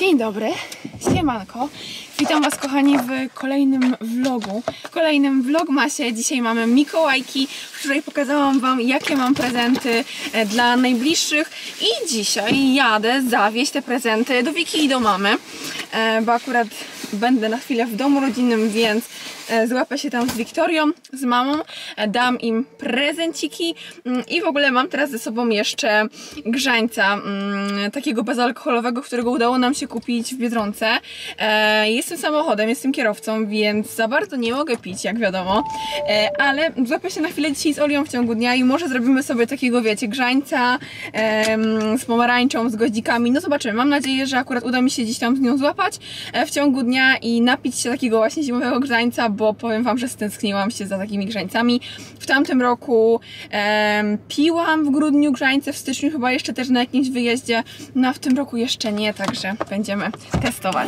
Dzień dobry, siemanko. Witam was kochani w kolejnym vlogu, w kolejnym vlogmasie. Dzisiaj mamy Mikołajki, w której pokazałam wam jakie mam prezenty dla najbliższych i dzisiaj jadę zawieźć te prezenty do Wiki i do mamy, bo akurat będę na chwilę w domu rodzinnym, więc złapę się tam z Wiktorią, z mamą, dam im prezenciki i w ogóle mam teraz ze sobą jeszcze grzańca, takiego bezalkoholowego, którego udało nam się kupić w Biedronce. Jestem samochodem, jestem kierowcą, więc za bardzo nie mogę pić, jak wiadomo, ale złapię się na chwilę dzisiaj z Olią w ciągu dnia i może zrobimy sobie takiego, wiecie, grzańca z pomarańczą, z goździkami, no zobaczymy. Mam nadzieję, że akurat uda mi się gdzieś tam z nią złapać w ciągu dnia i napić się takiego właśnie zimowego grzańca, bo powiem wam, że stęskniłam się za takimi grzańcami. W tamtym roku piłam w grudniu grzańce, w styczniu chyba jeszcze też na jakimś wyjeździe, no a w tym roku jeszcze nie, także będziemy testować.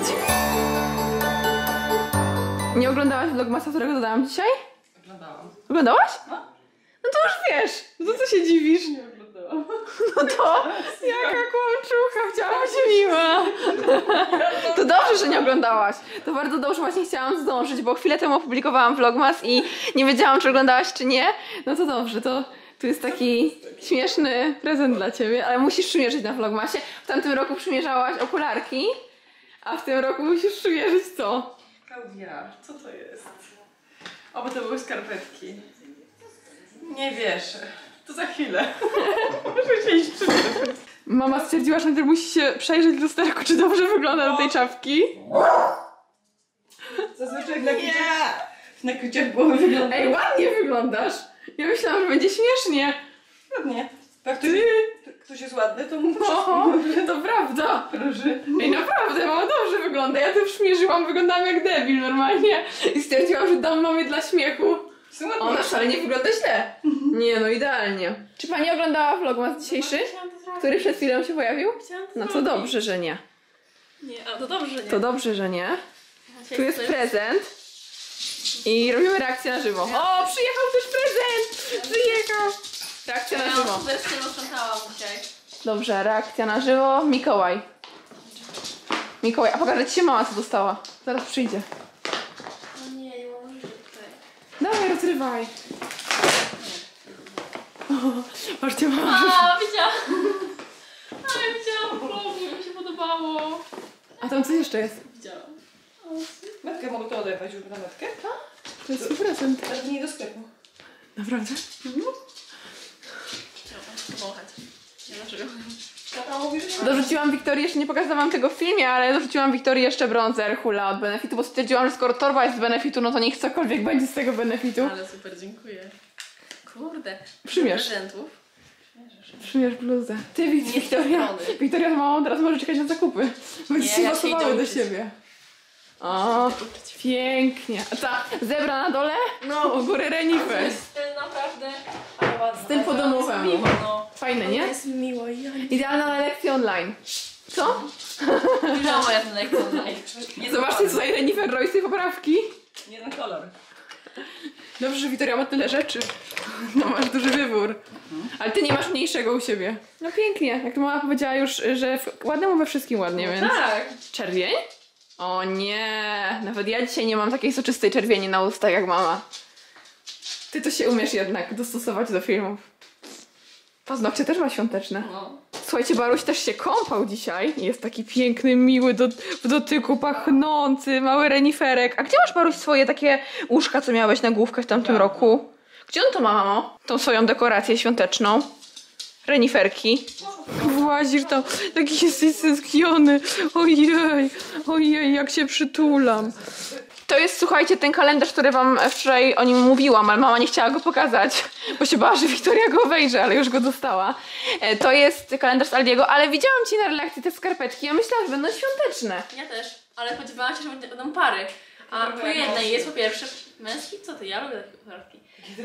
Nie oglądałaś vlogmasa, którego dodałam dzisiaj? Oglądałam. Oglądałaś? No. No to już wiesz, no to co się dziwisz? Nie oglądałam. No to jaka kłamczucha, chciałam być miła. To dobrze, że nie oglądałaś. To bardzo dobrze, właśnie chciałam zdążyć, bo chwilę temu opublikowałam vlogmas i nie wiedziałam, czy oglądałaś, czy nie. No to dobrze, to tu jest taki śmieszny prezent dla ciebie, ale musisz przymierzyć na vlogmasie. W tamtym roku przymierzałaś okularki, a w tym roku musisz przymierzyć co? Klaudia, co to jest? O, bo to były skarpetki. Nie wierzę. To za chwilę. Muszę się iść przymierzyć. Mama stwierdziła, że najpierw musi się przejrzeć w lusterku, czy dobrze wygląda do tej czapki. Zazwyczaj na kryciach głowy wygląda. Ej, ładnie wyglądasz! Ja myślałam, że będzie śmiesznie. Ładnie. Jak ktoś jest ładny, to mu To prawda. proszę. Ej, naprawdę, mama dobrze wygląda. Ja tu przymierzyłam, wyglądałam jak debil normalnie. I stwierdziłam, że dam mamie dla śmiechu. Ona wcale nie wygląda źle. Nie, no idealnie. Czy pani oglądała vlogmas dzisiejszy? Który przed chwilą się pojawił? No to dobrze, że nie. Nie, a to dobrze, że nie. To dobrze, że nie. Tu jest prezent. I robimy reakcję na żywo. O, przyjechał też prezent! Przyjechał! Reakcja na żywo. Wreszcie rozprzątałam dzisiaj. Dobrze, reakcja na żywo. Mikołaj. Mikołaj, a pokażę ci się mama, co dostała. Zaraz przyjdzie. No nie mam tutaj. Dawaj, rozrywaj. Patrzcie, mama. A, widziałam. Ale widziałam vlogu, mi się podobało. A tam co jeszcze jest? Widziałam. Metkę mogę to oderwać już na metkę? To jest twój prezent. Ale nie do sklepu. Naprawdę? Powąchać. Nie dlaczego. Dorzuciłam Wiktorii, jeszcze nie pokazałam tego w filmie, ale dorzuciłam Wiktorii jeszcze bronzer Hula od Benefitu, bo stwierdziłam, że skoro torba jest z Benefitu, no to niech cokolwiek będzie z tego Benefitu. Ale super, dziękuję. Kurde. Przymierz. Prezentów. Przymierz bluzę. Ty, Wiktoria. Wiktoria z mamą teraz może czekać na zakupy. Będzie się ja pasowały się idę do uczyć. siebie. O, pięknie. A ta zebra na dole? No, u góry renifer. Styl naprawdę. Ale ładny. Styl po domowemu. Miło, no. Fajne, nie? Jest miło i Idealna na lekcję online. Co? Widziałam moja ten lekcja online. Zobaczcie tutaj renifer Royce poprawki. Jeden kolor. Dobrze, że Wiktoria ma tyle rzeczy. No masz duży wybór. Ale ty nie masz mniejszego u siebie. No pięknie. Jak to mama powiedziała już, że ładnemu we wszystkim ładnie, więc... Tak. Czerwień? O nie. Nawet ja dzisiaj nie mam takiej soczystej czerwieni na ustach jak mama. Ty to się umiesz jednak dostosować do filmów. Paznokcie też ma świąteczne. No. Słuchajcie, Baruś też się kąpał dzisiaj. Jest taki piękny, miły, w dotyku, pachnący, mały reniferek. A gdzie masz, Baruś, swoje takie łóżka, co miałeś na główkę w tamtym roku? Gdzie on to ma, mamo? Tą swoją dekorację świąteczną. Reniferki. Włazisz tam, taki jesteś stęskniony. Ojej, ojej, jak się przytulam. To jest, słuchajcie, ten kalendarz, który wam wczoraj o nim mówiłam, ale mama nie chciała go pokazać, bo się bała, że Wiktoria go obejrzy, ale już go dostała. To jest kalendarz z Aldiego, ale widziałam ci na relacji te skarpetki, ja myślałam, że będą świąteczne. Ja też. Ale spodziewałam się, że będą pary. A po jednej jest po pierwsze męski. Co ty? Ja lubię takie poprawki.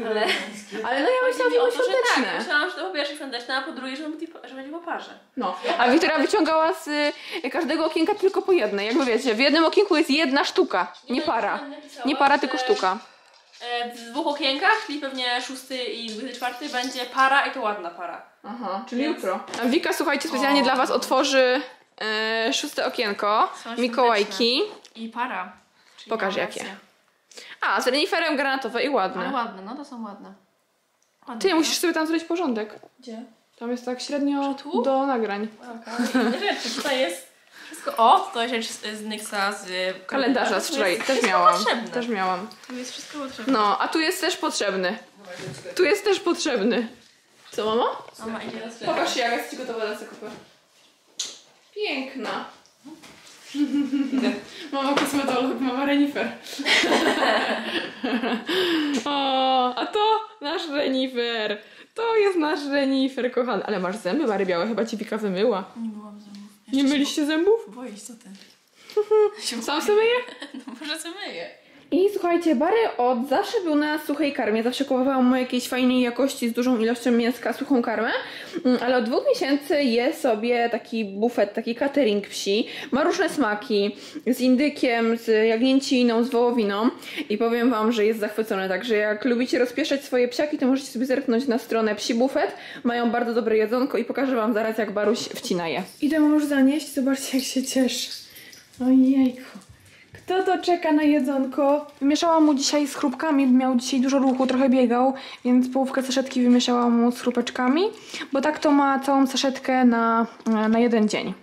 Ale no ja myślałam, że będą świąteczne. Tak, myślałam, że to po pierwsze świąteczne, a po drugie, że będzie po parze. No, a Wiktoria wyciągała z każdego okienka tylko po jednej. Jakby wiecie, w jednym okienku jest jedna sztuka, nie para. Nie para, tylko sztuka. W dwóch okienkach, czyli pewnie 6 i 24 będzie para i to ładna para. Aha, czyli jutro. A Wika, słuchajcie, specjalnie dla was otworzy szóste okienko, Są Mikołajki. I para. Czyli Pokaż mam jakie. rację. A, z reniferem granatowe i Ale ładne. ładne, no to są ładne. Ty musisz sobie tam zrobić porządek. Gdzie? Tam jest tak średnio Że tu? do nagrań. Okay. Inne rzeczy, tutaj jest wszystko. O, to jest rzecz z Nyxa z Kalendarza z Tu wczoraj, jest też wszystko miałam. potrzebne. Też miałam. Tu jest wszystko potrzebne. No, a tu jest też potrzebny. Tu jest też potrzebny. Co, mama? Mama idzie na sklep. Pokaż się, jak jest ci gotowa na zakupy. Piękna. Mama kosmetolog, mama renifer. O, a to nasz renifer. To jest nasz renifer, kochany. Ale masz zęby, Mary białe, chyba ci Wika wymyła. Nie byłam zębów. Nie myliście zębów? Boję się, co ty? Sam sobie myję? No może co myję. I słuchajcie, Barry od zawsze był na suchej karmie. Zawsze kupowałam mu jakiejś fajnej jakości z dużą ilością mięska, suchą karmę. Ale od 2 miesięcy je sobie taki bufet, taki catering psi. Ma różne smaki. Z indykiem, z jagnięciną, z wołowiną. I powiem wam, że jest zachwycony. Także jak lubicie rozpieszać swoje psiaki, to możecie sobie zerknąć na stronę Psi Bufet. Mają bardzo dobre jedzonko i pokażę wam zaraz, jak Baruś wcina je. Idę mu już zanieść. Zobaczcie, jak się cieszy. Ojejku. Kto to czeka na jedzonko? Wymieszałam mu dzisiaj z chrupkami, miał dzisiaj dużo ruchu, trochę biegał, więc połówkę saszetki wymieszałam mu z chrupeczkami, bo tak to ma całą saszetkę na jeden dzień.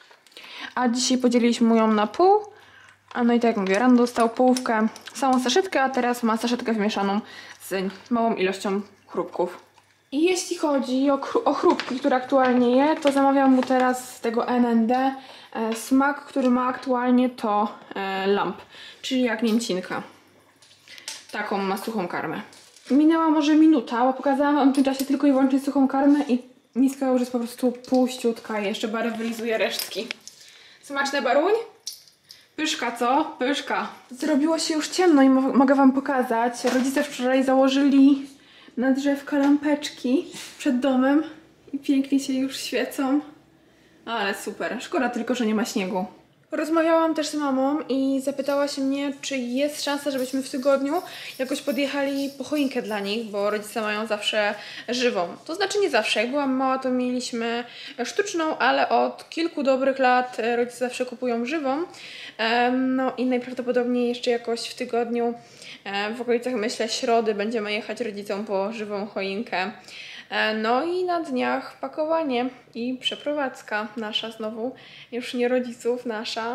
A dzisiaj podzieliliśmy mu ją na pół, a no i tak jak mówię, rano dostał połówkę, całą saszetkę, a teraz ma saszetkę wymieszaną z małą ilością chrupków. I jeśli chodzi o chrupki, które aktualnie je, to zamawiam mu teraz z tego NND smak, który ma aktualnie to lamp, czyli jagnięcinka. Taką ma suchą karmę. Minęła może minuta, bo pokazałam wam w tym czasie tylko i wyłącznie suchą karmę i miska już jest po prostu puściutka i jeszcze Bary wylizuje resztki. Smaczne, Baruń? Pyszka, co? Pyszka. Zrobiło się już ciemno i mogę wam pokazać. Rodzice wczoraj założyli na drzewka lampeczki przed domem i pięknie się już świecą. Ale super. Szkoda tylko, że nie ma śniegu. Rozmawiałam też z mamą i zapytała się mnie, czy jest szansa, żebyśmy w tygodniu jakoś podjechali po choinkę dla nich, bo rodzice mają zawsze żywą. To znaczy nie zawsze. Jak byłam mała, to mieliśmy sztuczną, ale od kilku dobrych lat rodzice zawsze kupują żywą. No i najprawdopodobniej jeszcze jakoś w tygodniu, w okolicach, myślę, środy będziemy jechać rodzicom po żywą choinkę. No i na dniach pakowanie i przeprowadzka nasza znowu, już nie rodziców, nasza.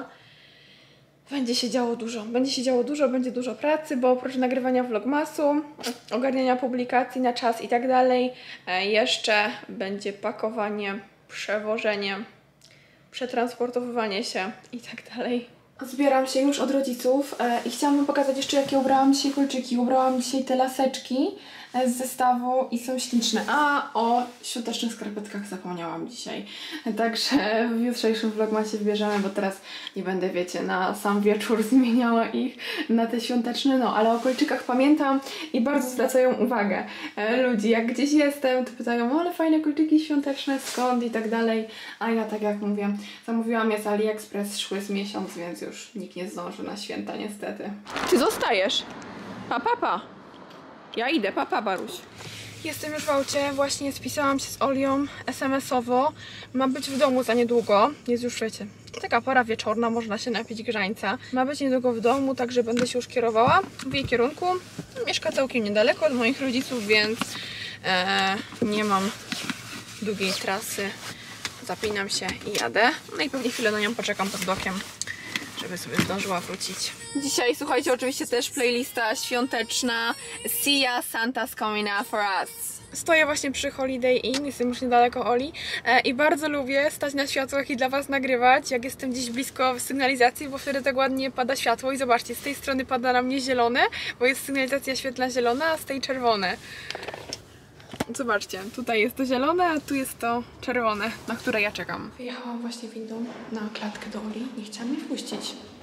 Będzie się działo dużo, będzie dużo pracy, bo oprócz nagrywania vlogmasu, ogarniania publikacji na czas i tak dalej, jeszcze będzie pakowanie, przewożenie, przetransportowywanie się i tak dalej. Zbieram się już od rodziców i chciałam wam pokazać jeszcze, jakie ubrałam dzisiaj kolczyki. Ubrałam dzisiaj te laseczki z zestawu i są śliczne. A o świątecznych skarpetkach zapomniałam dzisiaj. Także w jutrzejszym vlogmasie wybierzemy, bo teraz nie będę, wiecie, na sam wieczór zmieniała ich na te świąteczne. No, ale o kolczykach pamiętam i bardzo zwracają uwagę ludzi. Jak gdzieś jestem, to pytają, ale fajne kolczyki świąteczne, skąd i tak dalej. A ja, tak jak mówię, zamówiłam je z AliExpress, szły z miesiąc, więc już nikt nie zdąży na święta niestety. Ty zostajesz. Pa. Ja idę, pa, Baruś. Jestem już w aucie, właśnie spisałam się z Olią SMS-owo. Ma być w domu za niedługo. Jest już, wiecie, taka pora wieczorna, można się napić grzańca. Ma być niedługo w domu, także będę się już kierowała w jej kierunku. Mieszka całkiem niedaleko od moich rodziców, więc nie mam długiej trasy. Zapinam się i jadę. No i pewnie chwilę na nią poczekam pod blokiem, żeby sobie zdążyła wrócić. Dzisiaj, słuchajcie, oczywiście też playlista świąteczna. Sia, Santa's coming out for us. Stoję właśnie przy Holiday Inn, jestem już niedaleko Oli i bardzo lubię stać na światłach i dla was nagrywać, jak jestem gdzieś blisko sygnalizacji, bo wtedy tak ładnie pada światło i zobaczcie, z tej strony pada na mnie zielone, bo jest sygnalizacja świetlna zielona, a z tej czerwone. Zobaczcie, tutaj jest to zielone, a tu jest to czerwone, na które ja czekam. Wyjechałam właśnie windą na klatkę do Oli i chciałam mnie wpuścić.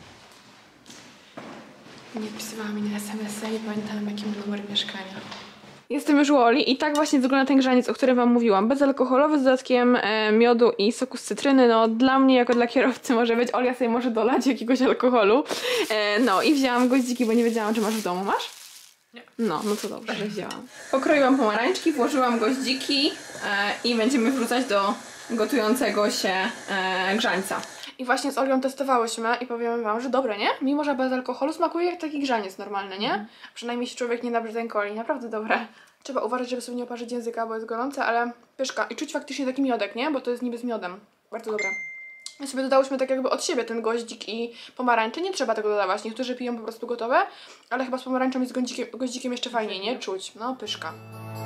Nie wpisywała mi na SMS-a i pamiętałam, jaki mam numer mieszkania. Jestem już u Oli i tak właśnie wygląda ten grzaniec, o którym wam mówiłam. Bezalkoholowy z dodatkiem miodu i soku z cytryny. No dla mnie, jako dla kierowcy może być. Olia sobie może dolać jakiegoś alkoholu. No i wzięłam goździki, bo nie wiedziałam, czy masz w domu. Masz? Nie. No to dobrze, że wzięłam. Pokroiłam pomarańczki, włożyłam goździki i będziemy wrzucać do gotującego się grzańca. I właśnie z Olią testowałyśmy i powiem wam, że dobre, nie? Mimo, że bez alkoholu smakuje jak taki grzaniec normalny, nie? Przynajmniej się człowiek nie da brzdękoli, naprawdę dobre. Trzeba uważać, żeby sobie nie oparzyć języka, bo jest gorące, ale pyszka. I czuć faktycznie taki miodek, nie? Bo to jest niby z miodem. Bardzo dobre. My sobie dodałyśmy tak jakby od siebie ten goździk i pomarańcze. Nie trzeba tego dodawać. Niektórzy piją po prostu gotowe, ale chyba z pomarańczą i z goździkiem jeszcze fajniej, nie? Czuć. No, pyszka.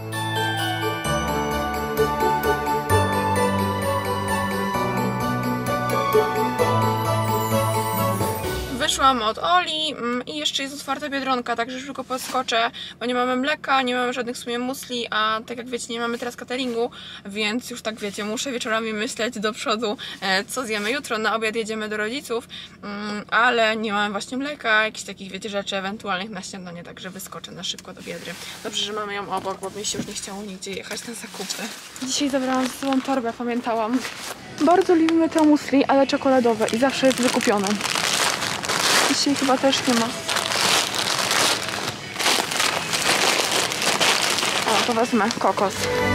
Wyszłam od Oli i jeszcze jest otwarta Biedronka, także szybko podskoczę, bo nie mamy mleka, nie mamy żadnych w sumie musli, a tak jak wiecie, nie mamy teraz cateringu, więc już tak wiecie, muszę wieczorami myśleć do przodu, co zjemy jutro. Na obiad jedziemy do rodziców, ale nie mamy właśnie mleka, jakichś takich wiecie rzeczy ewentualnych na śniadanie, także wyskoczę na szybko do Biedry. Dobrze, że mamy ją obok, bo mi się już nie chciało nigdzie jechać na zakupy. Dzisiaj zabrałam ze sobą torbę, pamiętałam. Bardzo lubimy te musli, ale czekoladowe i zawsze jest wykupione. Dzisiaj chyba też nie ma. O, to wezmę kokos.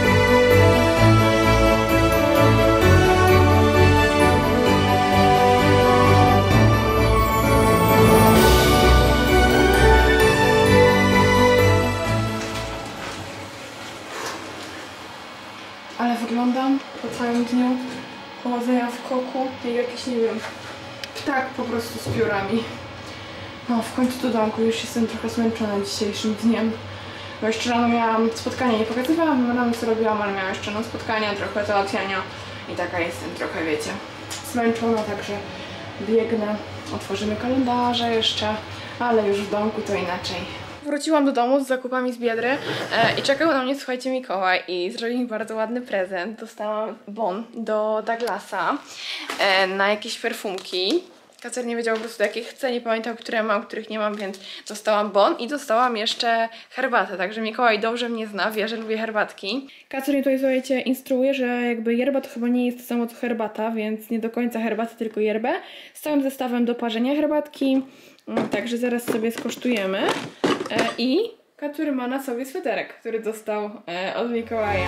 Ale wyglądam po całym dniu chodzenia w koku, jak jakiś, nie wiem, ptak po prostu z piórami. No, w końcu do domku, już jestem trochę zmęczona dzisiejszym dniem. Bo jeszcze rano miałam spotkanie, nie pokazywałam rano co robiłam, ale miałam jeszcze spotkania, trochę załatwiania i taka jestem trochę, wiecie, zmęczona, także biegnę. Otworzymy kalendarze jeszcze, ale już w domku to inaczej. Wróciłam do domu z zakupami z Biedry i czekał na mnie, słuchajcie, Mikołaj i zrobił mi bardzo ładny prezent. Dostałam bon do Douglasa na jakieś perfumki. Kacer nie wiedział po prostu jakie chce, nie pamiętał, które mam, których nie mam, więc dostałam bon i dostałam jeszcze herbatę, także Mikołaj dobrze mnie zna, wie, że lubię herbatki. Kacer mnie tutaj, słuchajcie, instruuje, że jakby yerba to chyba nie jest to samo co herbata, więc nie do końca herbatę, tylko yerbę. Z całym zestawem do parzenia herbatki, także zaraz sobie skosztujemy. I Kacer ma na sobie sweterek, który dostał od Mikołaja.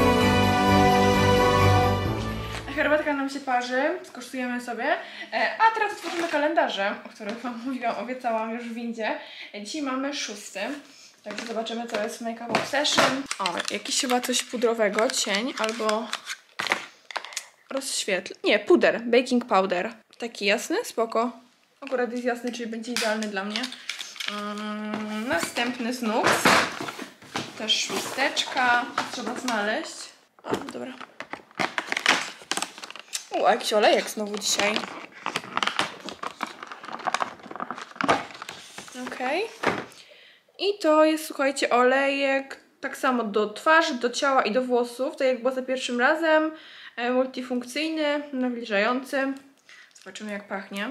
Herbatka nam się parzy, skosztujemy sobie, a teraz otworzymy kalendarze, o których wam mówiłam, obiecałam już w windzie. Dzisiaj mamy 6, także zobaczymy, co jest w Make Up Obsession. O, jakiś chyba coś pudrowego, cień albo rozświetl. Nie, puder, baking powder. Taki jasny, spoko. Akurat jest jasny, czyli będzie idealny dla mnie. Następny z NUX. Też chusteczka, trzeba znaleźć. O, dobra. Jakiś olejek znowu dzisiaj. Okej. I to jest, słuchajcie, olejek tak samo do twarzy, do ciała i do włosów. Tak jak było za pierwszym razem. Multifunkcyjny, nawilżający. Zobaczymy, jak pachnie.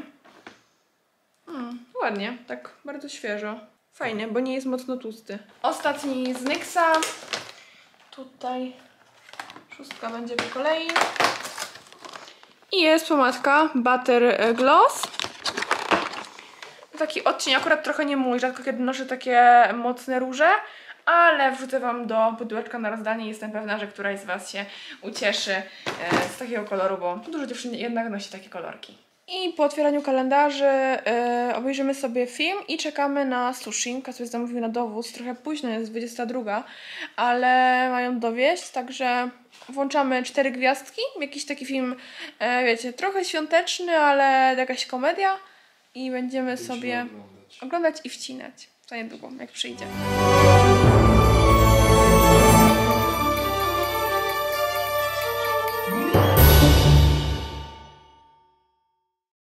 Ładnie, tak bardzo świeżo. Fajny, bo nie jest mocno tłusty. Ostatni z NYXa. Tutaj 6 będzie po kolei. I jest pomadka Butter Gloss. Taki odcień, akurat trochę nie mój, rzadko kiedy noszę takie mocne róże, ale wrzucę wam do pudełeczka na rozdanie. Jestem pewna, że któraś z was się ucieszy z takiego koloru, bo dużo dziewczyn jednak nosi takie kolorki. I po otwieraniu kalendarzy obejrzymy sobie film i czekamy na sushi. Kasuś zamówił na dowóz, trochę późno, jest 22, ale mają dowieść, także włączamy 4 gwiazdki, jakiś taki film, wiecie, trochę świąteczny, ale jakaś komedia i będziemy sobie oglądać i wcinać za niedługo, jak przyjdzie.